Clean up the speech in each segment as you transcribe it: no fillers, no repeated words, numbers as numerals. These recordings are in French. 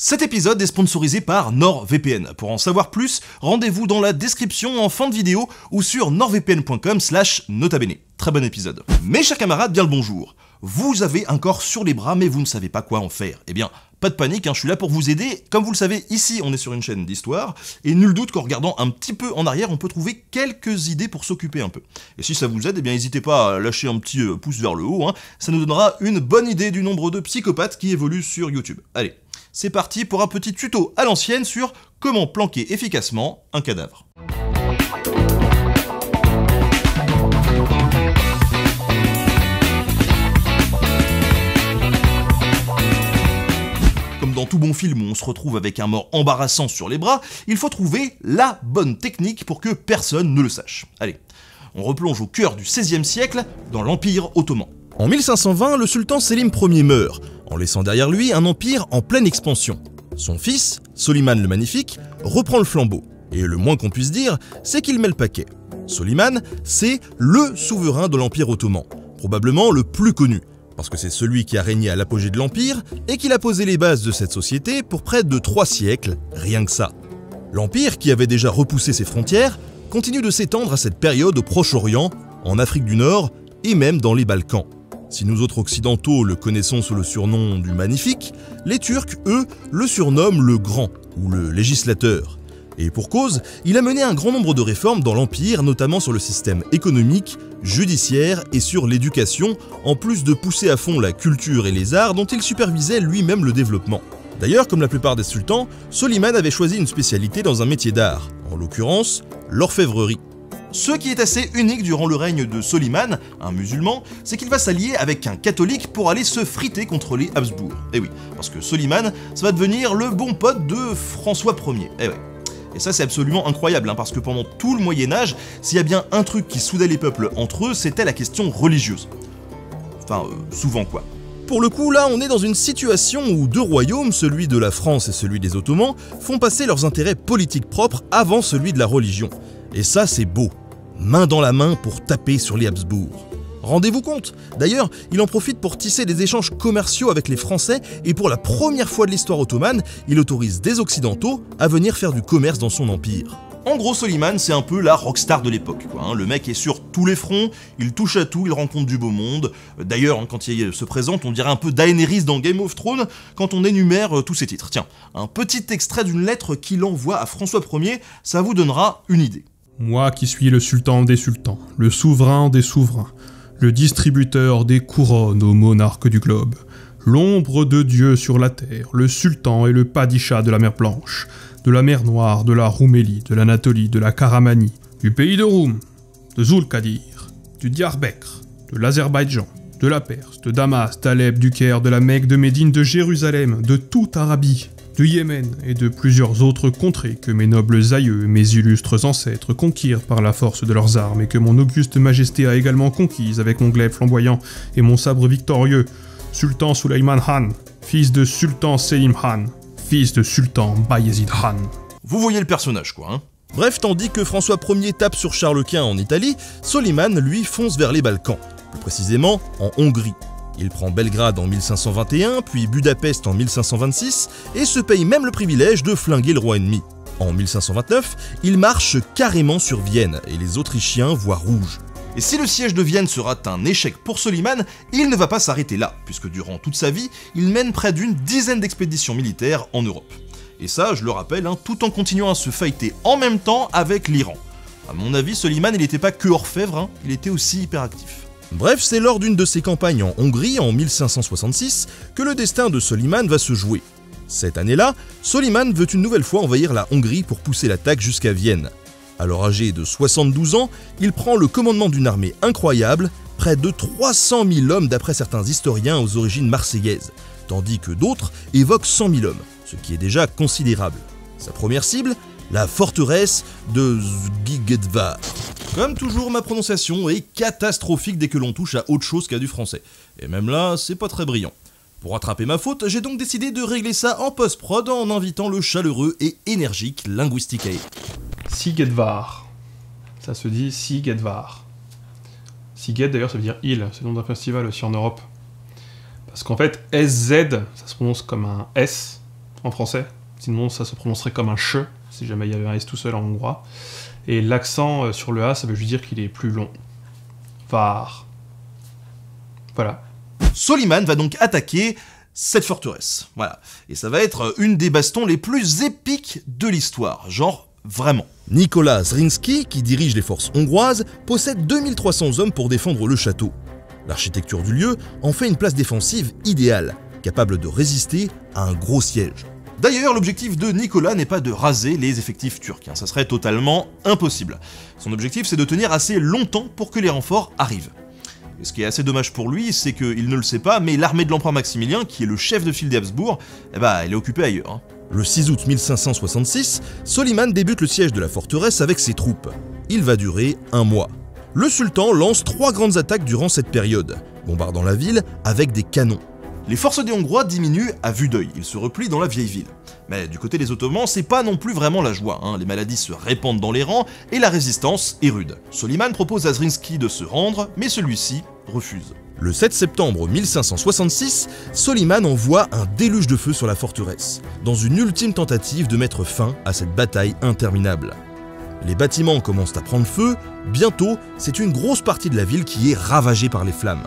Cet épisode est sponsorisé par NordVPN. Pour en savoir plus, rendez-vous dans la description en fin de vidéo ou sur nordvpn.com/notabene. Très bon épisode. Mes chers camarades, bien le bonjour. Vous avez un corps sur les bras mais vous ne savez pas quoi en faire. Eh bien, pas de panique, je suis là pour vous aider. Comme vous le savez, ici on est sur une chaîne d'histoire, et nul doute qu'en regardant un petit peu en arrière, on peut trouver quelques idées pour s'occuper un peu. Et si ça vous aide, eh bien n'hésitez pas à lâcher un petit pouce vers le haut, ça nous donnera une bonne idée du nombre de psychopathes qui évoluent sur YouTube. Allez, c'est parti pour un petit tuto à l'ancienne sur comment planquer efficacement un cadavre. Dans tout bon film où on se retrouve avec un mort embarrassant sur les bras, il faut trouver la bonne technique pour que personne ne le sache. Allez, on replonge au cœur du XVIe siècle, dans l'Empire ottoman. En 1520, le sultan Selim Ier meurt, en laissant derrière lui un empire en pleine expansion. Son fils, Soliman le Magnifique, reprend le flambeau. Et le moins qu'on puisse dire, c'est qu'il met le paquet. Soliman, c'est LE souverain de l'Empire ottoman, probablement le plus connu. Parce que c'est celui qui a régné à l'apogée de l'Empire et qu'il a posé les bases de cette société pour près de 3 siècles, rien que ça. L'Empire, qui avait déjà repoussé ses frontières, continue de s'étendre à cette période au Proche-Orient, en Afrique du Nord et même dans les Balkans. Si nous autres occidentaux le connaissons sous le surnom du Magnifique, les Turcs, eux, le surnomment le Grand ou le Législateur. Et pour cause, il a mené un grand nombre de réformes dans l'Empire, notamment sur le système économique, judiciaire et sur l'éducation, en plus de pousser à fond la culture et les arts dont il supervisait lui-même le développement. D'ailleurs, comme la plupart des sultans, Soliman avait choisi une spécialité dans un métier d'art, en l'occurrence l'orfèvrerie. Ce qui est assez unique durant le règne de Soliman, un musulman, c'est qu'il va s'allier avec un catholique pour aller se friter contre les Habsbourg. Eh oui, parce que Soliman, ça va devenir le bon pote de François Ier. Eh ouais. Et ça c'est absolument incroyable, parce que pendant tout le Moyen-Âge, s'il y a bien un truc qui soudait les peuples entre eux, c'était la question religieuse. Enfin, souvent quoi. Pour le coup, là, on est dans une situation où 2 royaumes, celui de la France et celui des Ottomans, font passer leurs intérêts politiques propres avant celui de la religion. Et ça, c'est beau. Main dans la main pour taper sur les Habsbourg. Rendez-vous compte. D'ailleurs, il en profite pour tisser des échanges commerciaux avec les Français et pour la première fois de l'histoire ottomane, il autorise des Occidentaux à venir faire du commerce dans son empire. En gros, Soliman, c'est un peu la rockstar de l'époque. Le mec est sur tous les fronts, il touche à tout, il rencontre du beau monde. D'ailleurs, quand il se présente, on dirait un peu Daenerys dans Game of Thrones quand on énumère tous ses titres. Tiens, un petit extrait d'une lettre qu'il envoie à François Ier, ça vous donnera une idée. Moi qui suis le sultan des sultans, le souverain des souverains, le distributeur des couronnes aux monarques du globe, l'ombre de Dieu sur la terre, le sultan et le padisha de la mer Blanche, de la mer Noire, de la Roumélie, de l'Anatolie, de la Karamanie, du pays de Roum, de Zulkadir, du Diyarbekr, de l'Azerbaïdjan, de la Perse, de Damas, d'Alep, du Caire, de la Mecque, de Médine, de Jérusalem, de toute Arabie, de Yémen et de plusieurs autres contrées que mes nobles aïeux et mes illustres ancêtres conquirent par la force de leurs armes et que mon auguste majesté a également conquises avec mon glaive flamboyant et mon sabre victorieux, Sultan Suleiman Khan, fils de Sultan Selim Khan, fils de Sultan Bayezid Khan. Vous voyez le personnage quoi, Bref, tandis que François Ier tape sur Charles Quint en Italie, Soliman, lui, fonce vers les Balkans, plus précisément en Hongrie. Il prend Belgrade en 1521, puis Budapest en 1526, et se paye même le privilège de flinguer le roi ennemi. En 1529, il marche carrément sur Vienne, et les Autrichiens voient rouge. Et si le siège de Vienne sera un échec pour Soliman, il ne va pas s'arrêter là, puisque durant toute sa vie, il mène près d'une dizaine d'expéditions militaires en Europe. Et ça, je le rappelle, tout en continuant à se fighter en même temps avec l'Iran. À mon avis, Soliman, il n'était pas que orfèvre, il était aussi hyperactif. Bref, c'est lors d'une de ses campagnes en Hongrie, en 1566, que le destin de Soliman va se jouer. Cette année-là, Soliman veut une nouvelle fois envahir la Hongrie pour pousser l'attaque jusqu'à Vienne. Alors âgé de 72 ans, il prend le commandement d'une armée incroyable, près de 300 000 hommes d'après certains historiens aux origines marseillaises, tandis que d'autres évoquent 100 000 hommes, ce qui est déjà considérable. Sa première cible, la forteresse de Zgigedvar. Comme toujours, ma prononciation est catastrophique dès que l'on touche à autre chose qu'à du français. Et même là, c'est pas très brillant. Pour rattraper ma faute, j'ai donc décidé de régler ça en post-prod en invitant le chaleureux et énergique Linguisticae. Sigedvar. Ça se dit Sigedvar. Siged d'ailleurs ça veut dire île, c'est le nom d'un festival aussi en Europe. Parce qu'en fait, SZ, ça se prononce comme un S, en français. Sinon, ça se prononcerait comme un ch, si jamais il y avait un S tout seul en hongrois. Et l'accent sur le A, ça veut juste dire qu'il est plus long. Var. Voilà. Soliman va donc attaquer cette forteresse. Voilà. Et ça va être une des bastons les plus épiques de l'histoire. Genre, vraiment. Nicolas Zrinski, qui dirige les forces hongroises, possède 2300 hommes pour défendre le château. L'architecture du lieu en fait une place défensive idéale, capable de résister à un gros siège. D'ailleurs, l'objectif de Nicolas n'est pas de raser les effectifs turcs, ça serait totalement impossible. Son objectif, c'est de tenir assez longtemps pour que les renforts arrivent. Et ce qui est assez dommage pour lui, c'est qu'il ne le sait pas, mais l'armée de l'empereur Maximilien, qui est le chef de file des Habsbourg, elle est occupée ailleurs. Le 6 août 1566, Soliman débute le siège de la forteresse avec ses troupes. Il va durer un mois. Le sultan lance 3 grandes attaques durant cette période, bombardant la ville avec des canons. Les forces des Hongrois diminuent à vue d'œil, ils se replient dans la vieille ville. Mais du côté des Ottomans, c'est pas non plus vraiment la joie, les maladies se répandent dans les rangs et la résistance est rude. Soliman propose à Zrinski de se rendre, mais celui-ci refuse. Le 7 septembre 1566, Soliman envoie un déluge de feu sur la forteresse, dans une ultime tentative de mettre fin à cette bataille interminable. Les bâtiments commencent à prendre feu, bientôt, c'est une grosse partie de la ville qui est ravagée par les flammes.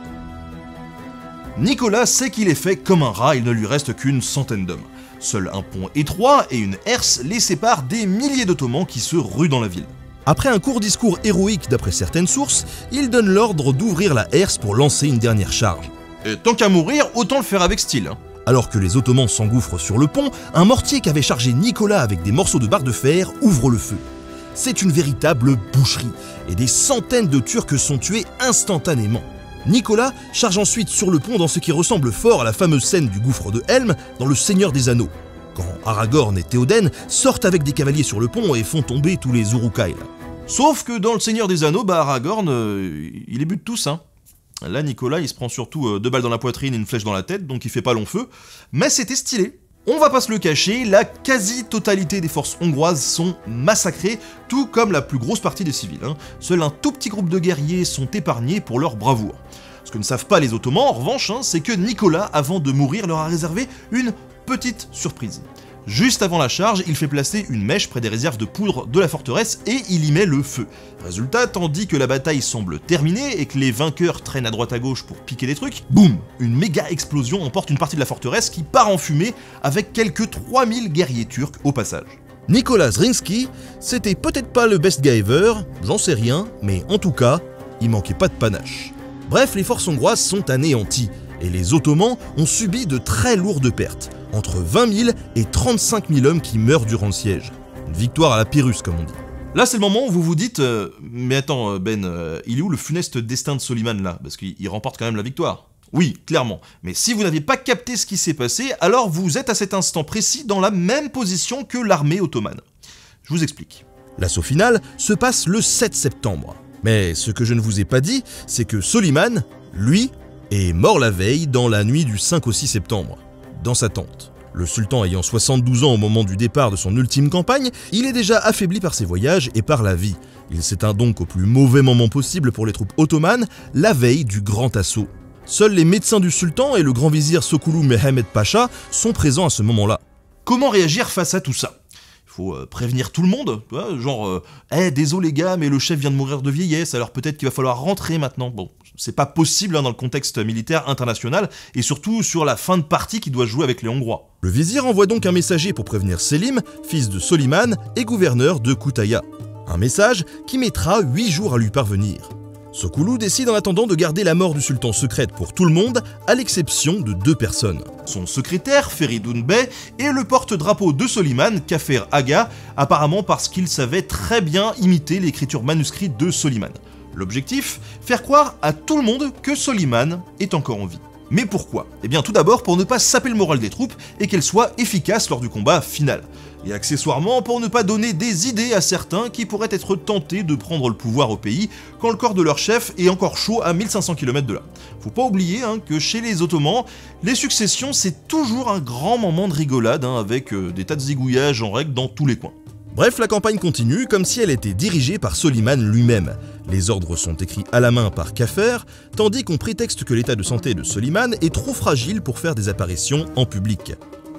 Nicolas sait qu'il est fait comme un rat, il ne lui reste qu'une centaine d'hommes. Seul un pont étroit et une herse les séparent des milliers d'Ottomans qui se ruent dans la ville. Après un court discours héroïque d'après certaines sources, il donne l'ordre d'ouvrir la herse pour lancer une dernière charge. Et tant qu'à mourir, autant le faire avec style. Alors que les Ottomans s'engouffrent sur le pont, un mortier qu'avait chargé Nicolas avec des morceaux de barre de fer ouvre le feu. C'est une véritable boucherie, et des centaines de Turcs sont tués instantanément. Nicolas charge ensuite sur le pont dans ce qui ressemble fort à la fameuse scène du gouffre de Helm dans Le Seigneur des Anneaux, quand Aragorn et Théoden sortent avec des cavaliers sur le pont et font tomber tous les Uruk-hai. Sauf que dans Le Seigneur des Anneaux, Aragorn, il les bute tous. Là, Nicolas, il se prend surtout 2 balles dans la poitrine et une flèche dans la tête, donc il fait pas long feu, mais c'était stylé. On va pas se le cacher, la quasi-totalité des forces hongroises sont massacrées, tout comme la plus grosse partie des civils. Seul un tout petit groupe de guerriers sont épargnés pour leur bravoure. Ce que ne savent pas les Ottomans, en revanche, c'est que Nicolas, avant de mourir, leur a réservé une petite surprise. Juste avant la charge, il fait placer une mèche près des réserves de poudre de la forteresse et il y met le feu. Résultat, tandis que la bataille semble terminée et que les vainqueurs traînent à droite à gauche pour piquer des trucs, boum! Une méga explosion emporte une partie de la forteresse qui part en fumée avec quelques 3000 guerriers turcs au passage. Nicolas Zrinski, c'était peut-être pas le best guy ever, j'en sais rien, mais en tout cas, il manquait pas de panache. Bref, les forces hongroises sont anéanties, et les Ottomans ont subi de très lourdes pertes, entre 20 000 et 35 000 hommes qui meurent durant le siège. Une victoire à la Pyrrhus, comme on dit. Là, c'est le moment où vous vous dites mais attends, Ben, il est où le funeste destin de Soliman, là? Parce qu'il remporte quand même la victoire. Oui, clairement. Mais si vous n'avez pas capté ce qui s'est passé, alors vous êtes à cet instant précis dans la même position que l'armée ottomane. Je vous explique. L'assaut final se passe le 7 septembre. Mais ce que je ne vous ai pas dit, c'est que Soliman, lui, est mort la veille dans la nuit du 5 au 6 septembre, dans sa tente. Le sultan ayant 72 ans au moment du départ de son ultime campagne, il est déjà affaibli par ses voyages et par la vie. Il s'éteint donc au plus mauvais moment possible pour les troupes ottomanes, la veille du grand assaut. Seuls les médecins du sultan et le grand vizir Sokoulou Mehmed Pacha sont présents à ce moment-là. Comment réagir face à tout ça ? Il faut prévenir tout le monde, genre désolé les gars, mais le chef vient de mourir de vieillesse, alors peut-être qu'il va falloir rentrer maintenant. Bon, c'est pas possible dans le contexte militaire international, et surtout sur la fin de partie qui doit jouer avec les Hongrois. Le vizir envoie donc un messager pour prévenir Selim, fils de Soliman et gouverneur de Kütahya. Un message qui mettra 8 jours à lui parvenir. Sokoulou décide en attendant de garder la mort du sultan secrète pour tout le monde, à l'exception de 2 personnes. Son secrétaire, Feridoun Bey, et le porte-drapeau de Soliman, Kafer Aga, apparemment parce qu'il savait très bien imiter l'écriture manuscrite de Soliman. L'objectif, faire croire à tout le monde que Soliman est encore en vie. Mais pourquoi ? Eh bien tout d'abord pour ne pas saper le moral des troupes et qu'elles soient efficaces lors du combat final. Et accessoirement pour ne pas donner des idées à certains qui pourraient être tentés de prendre le pouvoir au pays quand le corps de leur chef est encore chaud à 1500 km de là. Faut pas oublier que chez les Ottomans, les successions c'est toujours un grand moment de rigolade avec des tas de zigouillages en règle dans tous les coins. Bref, la campagne continue comme si elle était dirigée par Soliman lui-même. Les ordres sont écrits à la main par Kafer, tandis qu'on prétexte que l'état de santé de Soliman est trop fragile pour faire des apparitions en public.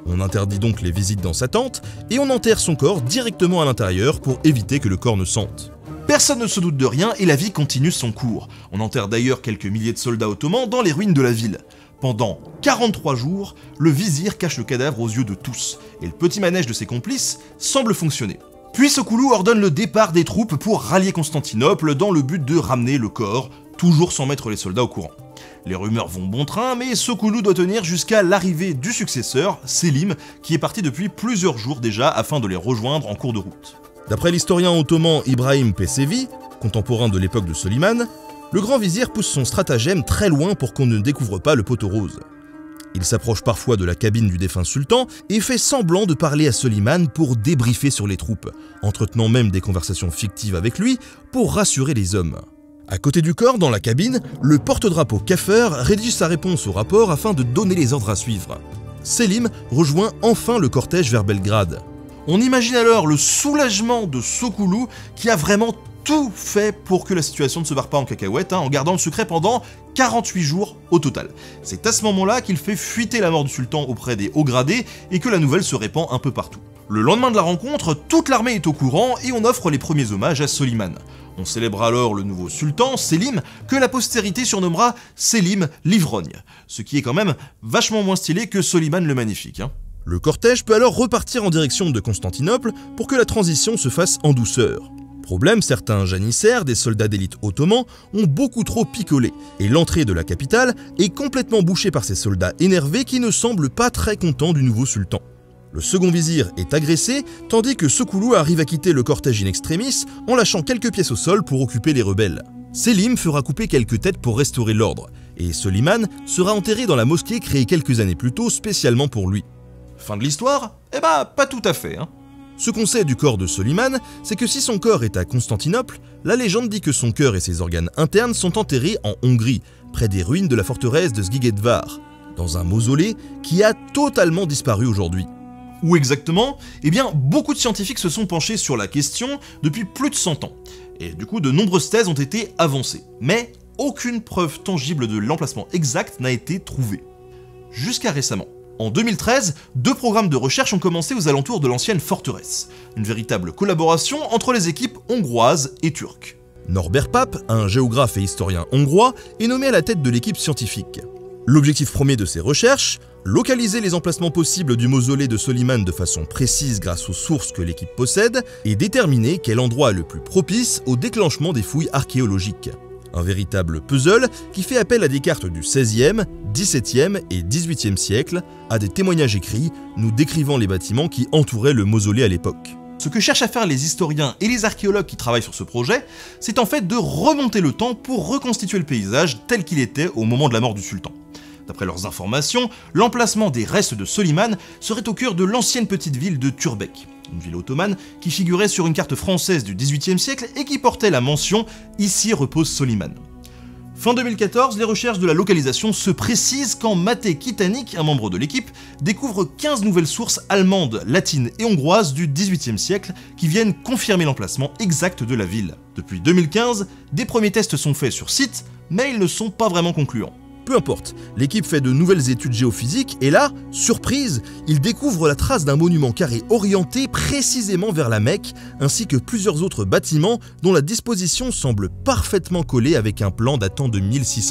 On interdit donc les visites dans sa tente et on enterre son corps directement à l'intérieur pour éviter que le corps ne sente. Personne ne se doute de rien et la vie continue son cours. On enterre d'ailleurs quelques milliers de soldats ottomans dans les ruines de la ville. Pendant 43 jours, le vizir cache le cadavre aux yeux de tous, et le petit manège de ses complices semble fonctionner. Puis Sokoulou ordonne le départ des troupes pour rallier Constantinople dans le but de ramener le corps, toujours sans mettre les soldats au courant. Les rumeurs vont bon train, mais Sokoulou doit tenir jusqu'à l'arrivée du successeur, Selim, qui est parti depuis plusieurs jours déjà afin de les rejoindre en cours de route. D'après l'historien ottoman Ibrahim Pesevi, contemporain de l'époque de Soliman, le grand vizir pousse son stratagème très loin pour qu'on ne découvre pas le poteau rose. Il s'approche parfois de la cabine du défunt sultan et fait semblant de parler à Soliman pour débriefer sur les troupes, entretenant même des conversations fictives avec lui pour rassurer les hommes. À côté du corps, dans la cabine, le porte-drapeau Kaffer rédige sa réponse au rapport afin de donner les ordres à suivre. Selim rejoint enfin le cortège vers Belgrade. On imagine alors le soulagement de Sokoulou qui a vraiment tout fait pour que la situation ne se barre pas en cacahuète, en gardant le secret pendant 48 jours au total. C'est à ce moment-là qu'il fait fuiter la mort du sultan auprès des hauts gradés et que la nouvelle se répand un peu partout. Le lendemain de la rencontre, toute l'armée est au courant et on offre les premiers hommages à Soliman. On célèbre alors le nouveau sultan, Selim, que la postérité surnommera Selim l'Ivrogne, ce qui est quand même vachement moins stylé que Soliman le Magnifique. Le cortège peut alors repartir en direction de Constantinople pour que la transition se fasse en douceur. Problème, certains janissaires, des soldats d'élite ottomans, ont beaucoup trop picolé, et l'entrée de la capitale est complètement bouchée par ces soldats énervés qui ne semblent pas très contents du nouveau sultan. Le second vizir est agressé, tandis que Sokoulou arrive à quitter le cortège in extremis en lâchant quelques pièces au sol pour occuper les rebelles. Selim fera couper quelques têtes pour restaurer l'ordre, et Soliman sera enterré dans la mosquée créée quelques années plus tôt spécialement pour lui. Fin de l'histoire? Eh bah, pas tout à fait, Ce qu'on sait du corps de Soliman, c'est que si son corps est à Constantinople, la légende dit que son cœur et ses organes internes sont enterrés en Hongrie, près des ruines de la forteresse de Szigetvar, dans un mausolée qui a totalement disparu aujourd'hui. Où exactement? Eh bien, beaucoup de scientifiques se sont penchés sur la question depuis plus de 100 ans. Et du coup, de nombreuses thèses ont été avancées. Mais aucune preuve tangible de l'emplacement exact n'a été trouvée. Jusqu'à récemment. En 2013, 2 programmes de recherche ont commencé aux alentours de l'ancienne forteresse. Une véritable collaboration entre les équipes hongroises et turques. Norbert Papp, un géographe et historien hongrois, est nommé à la tête de l'équipe scientifique. L'objectif premier de ces recherches, localiser les emplacements possibles du mausolée de Soliman de façon précise grâce aux sources que l'équipe possède, et déterminer quel endroit est le plus propice au déclenchement des fouilles archéologiques. Un véritable puzzle qui fait appel à des cartes du XVIe, XVIIe et XVIIIe siècle, à des témoignages écrits nous décrivant les bâtiments qui entouraient le mausolée à l'époque. Ce que cherchent à faire les historiens et les archéologues qui travaillent sur ce projet, c'est en fait de remonter le temps pour reconstituer le paysage tel qu'il était au moment de la mort du sultan. D'après leurs informations, l'emplacement des restes de Soliman serait au cœur de l'ancienne petite ville de Turbek, une ville ottomane qui figurait sur une carte française du XVIIIe siècle et qui portait la mention « Ici repose Soliman ». Fin 2014, les recherches de la localisation se précisent quand Matej Kitanik, un membre de l'équipe, découvre 15 nouvelles sources allemandes, latines et hongroises du XVIIIe siècle qui viennent confirmer l'emplacement exact de la ville. Depuis 2015, des premiers tests sont faits sur site, mais ils ne sont pas vraiment concluants. Peu importe, l'équipe fait de nouvelles études géophysiques et là, surprise, ils découvrent la trace d'un monument carré orienté précisément vers la Mecque, ainsi que plusieurs autres bâtiments dont la disposition semble parfaitement collée avec un plan datant de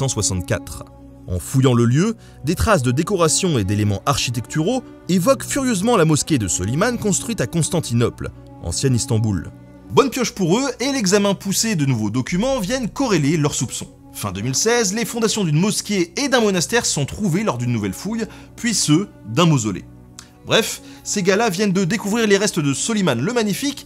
1664. En fouillant le lieu, des traces de décoration et d'éléments architecturaux évoquent furieusement la mosquée de Soliman construite à Constantinople, ancienne Istanbul. Bonne pioche pour eux, et l'examen poussé de nouveaux documents viennent corréler leurs soupçons. Fin 2016, les fondations d'une mosquée et d'un monastère sont trouvées lors d'une nouvelle fouille, puis ceux d'un mausolée. Bref, ces gars-là viennent de découvrir les restes de Soliman le Magnifique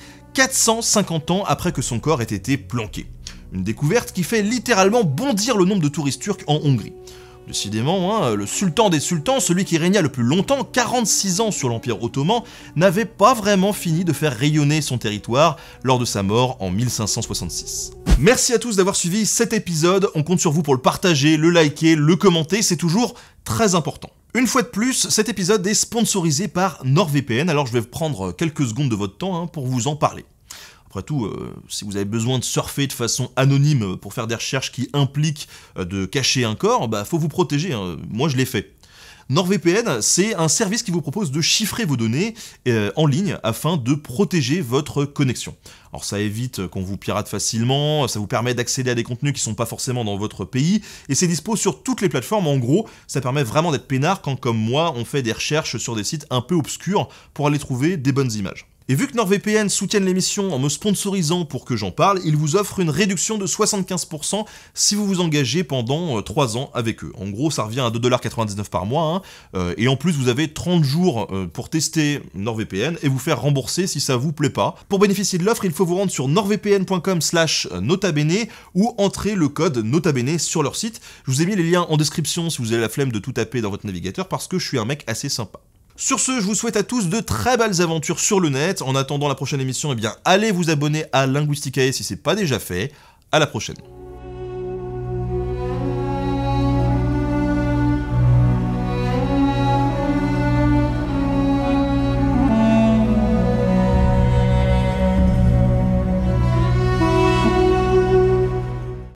450 ans après que son corps ait été planqué. Une découverte qui fait littéralement bondir le nombre de touristes turcs en Hongrie. Décidément, le sultan des sultans, celui qui régna le plus longtemps, 46 ans sur l'Empire ottoman, n'avait pas vraiment fini de faire rayonner son territoire lors de sa mort en 1566. Merci à tous d'avoir suivi cet épisode, on compte sur vous pour le partager, le liker, le commenter, c'est toujours très important. Une fois de plus, cet épisode est sponsorisé par NordVPN, alors je vais prendre quelques secondes de votre temps pour vous en parler. Après tout, si vous avez besoin de surfer de façon anonyme pour faire des recherches qui impliquent de cacher un corps, faut vous protéger, moi je l'ai fait. NordVPN, c'est un service qui vous propose de chiffrer vos données en ligne afin de protéger votre connexion. Alors ça évite qu'on vous pirate facilement, ça vous permet d'accéder à des contenus qui sont pas forcément dans votre pays, et c'est dispo sur toutes les plateformes. En gros, ça permet vraiment d'être peinard quand, comme moi, on fait des recherches sur des sites un peu obscurs pour aller trouver des bonnes images. Et vu que NordVPN soutiennent l'émission en me sponsorisant pour que j'en parle, ils vous offrent une réduction de 75% si vous vous engagez pendant 3 ans avec eux. En gros, ça revient à 2,99$ par mois, et en plus vous avez 30 jours pour tester NordVPN et vous faire rembourser si ça vous plaît pas. Pour bénéficier de l'offre, il faut vous rendre sur nordvpn.com/notabene ou entrer le code notabene sur leur site. Je vous ai mis les liens en description si vous avez la flemme de tout taper dans votre navigateur parce que je suis un mec assez sympa. Sur ce, je vous souhaite à tous de très belles aventures sur le net. En attendant la prochaine émission, eh bien, allez vous abonner à Linguisticae si c'est pas déjà fait. À la prochaine.